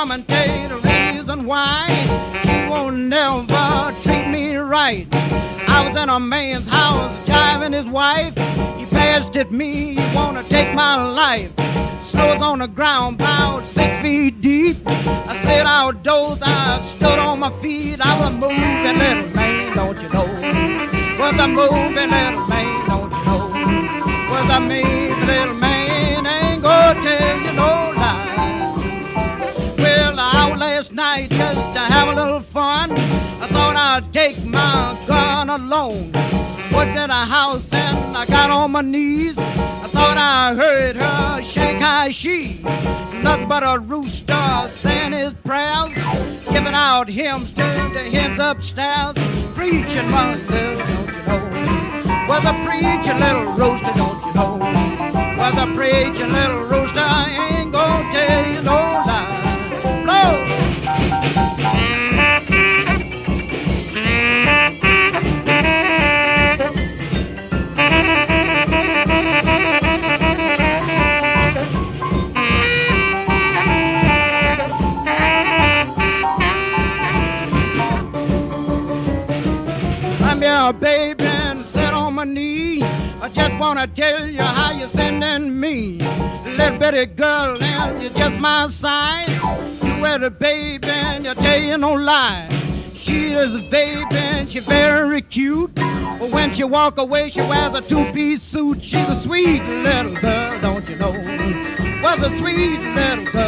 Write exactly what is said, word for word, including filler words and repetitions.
come and tell you the reason why she won't never treat me right. I was in a man's house driving his wife. He passed at me, he wanna take my life. Snow's on the ground about six feet deep. I slid outdoors, I stood on my feet. I was a moving little man, don't you know? Was a moving little man, don't you know? Was a mean little man, ain't gonna tell you no lie. Well, out last night just to have a little fun, I thought I'd take my gun alone. Went in a house and I got on my knees. I thought I heard her shake high she. Nothing but a rooster saying his prayers, giving out hymns to the hymns upstairs. Preaching was little, don't you know? Was a preaching little rooster, don't you know? Was a preaching little rooster, I ain't gonna tell you no lie. Blow! Yeah, baby, and sit on my knee. I just wanna tell you how you're sending me. Little bitty girl, and you're just my size. You wear the baby, and you tell you no lie. She is a baby, and she's very cute. But when she walk away, she wears a two-piece suit. She's a sweet little girl, don't you know? Was a sweet little girl.